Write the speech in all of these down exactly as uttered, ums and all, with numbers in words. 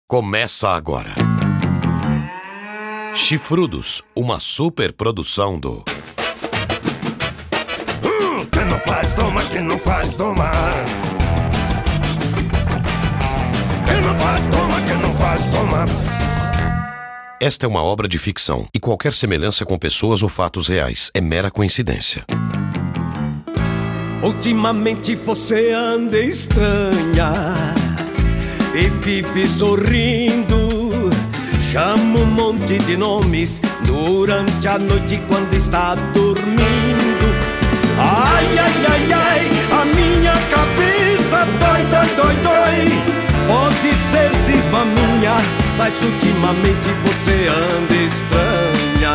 começa agora. Chifrudos, uma superprodução do... Hum, quem não faz, toma, quem não faz, toma. Quem não faz, toma, quem não faz, toma. Esta é uma obra de ficção, e qualquer semelhança com pessoas ou fatos reais é mera coincidência. Ultimamente você anda estranha e vive sorrindo. Chama um monte de nomes durante a noite quando está dormindo. Ai, ai, ai, ai, a minha cabeça dói, dói, dói, dói. Pode ser cisma minha, mas ultimamente você anda estranha.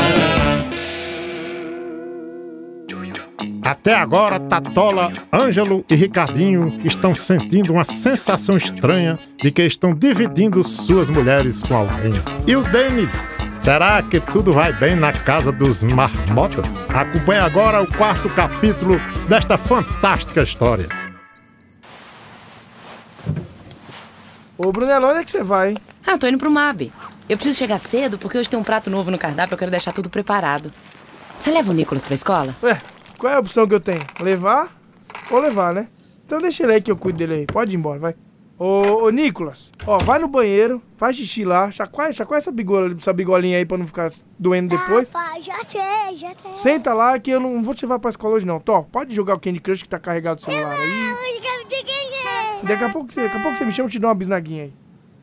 Até agora, Tatola, Ângelo e Ricardinho estão sentindo uma sensação estranha de que estão dividindo suas mulheres com alguém. E o Denis? Será que tudo vai bem na casa dos marmotas? Acompanhe agora o quarto capítulo desta fantástica história. Ô, Brunello, onde é que você vai, hein? Ah, tô indo pro M A B. Eu preciso chegar cedo porque hoje tem um prato novo no cardápio, eu quero deixar tudo preparado. Você leva o Nicolas pra escola? Ué, qual é a opção que eu tenho? Levar ou levar, né? Então deixa ele aí que eu cuido dele aí. Pode ir embora, vai. Ô, ô Nicolas, ó, vai no banheiro, faz xixi lá, chacoalha, chacoalha essa, bigola, essa bigolinha aí pra não ficar doendo depois. Ah, pai, já sei, já sei. Senta lá que eu não vou te levar pra escola hoje não. Tó, pode jogar o Candy Crush que tá carregado o celular aí. Daqui a pouco, daqui a pouco você me chama e te dá uma bisnaguinha aí.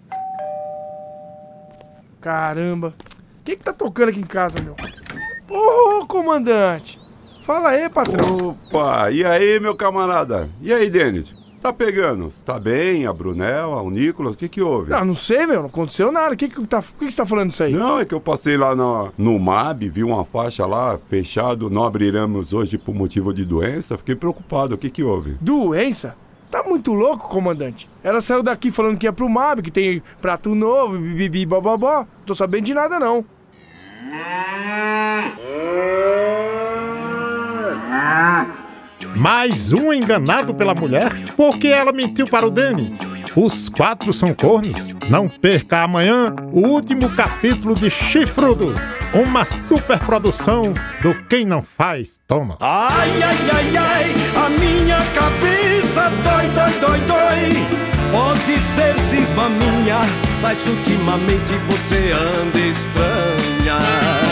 Caramba. O que que tá tocando aqui em casa, meu? Ô, comandante. Fala aí, patrão. Opa, e aí, meu camarada? E aí, Denis? Tá pegando? Tá bem? A Brunella, o Nicolas, o que que houve? Não, não sei, meu. Não aconteceu nada. O que que, tá, que que você tá falando isso aí? Não, é que eu passei lá no, no M A B, vi uma faixa lá, fechado, não abriremos hoje por motivo de doença. Fiquei preocupado. O que que houve? Doença? Tá muito louco, comandante. Ela saiu daqui falando que ia pro M A B, que tem prato novo, bibi, bababó. Tô sabendo de nada, não. Mais um enganado pela mulher porque ela mentiu para o Denis. Os quatro são cornos. Não perca amanhã o último capítulo de Chifrudos, uma superprodução do Quem Não Faz, Toma. Ai, ai, ai, ai, a minha cabeça dói, dói, dói, dói. Pode ser cisma minha, mas ultimamente você anda estranha.